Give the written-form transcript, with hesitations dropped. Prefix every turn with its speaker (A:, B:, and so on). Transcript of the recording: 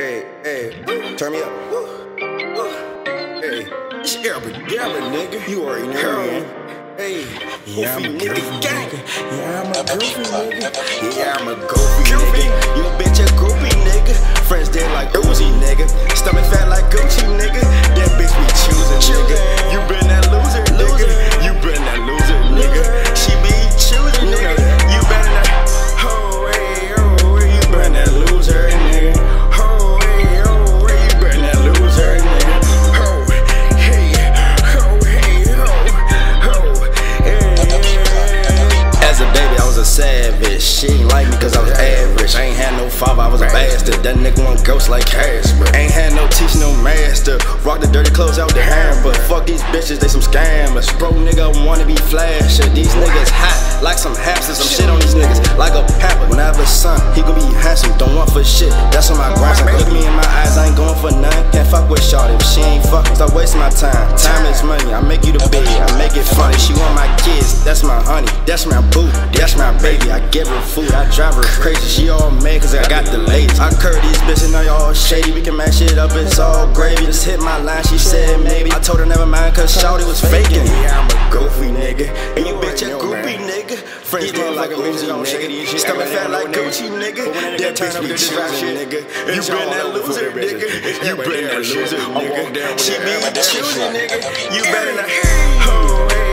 A: Hey, turn me up. Hey, it's Abracadabra, nigga. You already know, man. Hey, yeah, I'm a nigga gang. Yeah, I'm a goofy nigga. Yeah, I'm a goofy nigga. You a bitch, a groupie nigga. Friends dead like Uzi nigga. Stomach fat like Gucci nigga. That bitch be choosing nigga. You been that loser nigga. You been that loser nigga. She be choosing nigga. You been that oh hey, you been that loser nigga. Oh hey, you been that loser nigga. Oh hey, as a baby, I was a savage. She ain't like me cause I was average. I ain't had no father, I was a bastard. That nigga want ghost like Casper. Ain't had no teacher, no master. Rock the dirty clothes out the hamper. Fuck these bitches, they some scammers. Bro nigga wanna be flasher. These niggas hot like some hamsters. Some shit on these niggas like a pamper. When I have a son, he gon' be handsome. Don't want for shit, that's on my grandson. Look me in my eyes, I ain't going for none. Can't fuck with shawty if she ain't fucking. Stop wasting my time. Time is money, I make you the big, I make it funny. She want my kids, that's my honey. That's my boo, that's my baby. I give her food, I drive her crazy. She all mad cause I got the ladies. I curve these bitches, now y'all shady. We can mash it up, it's all gravy. Just hit my line, she said maybe. I told her never mind cause shawty was faking. Yeah, I'm a goofy nigga. And you bitch a groupie nigga. Friends dead like a Uzi nigga. Stomach fat like Gucci nigga. That bitch be choosing nigga. You been that loser nigga. You been that loser nigga. She be choosing nigga. You better not.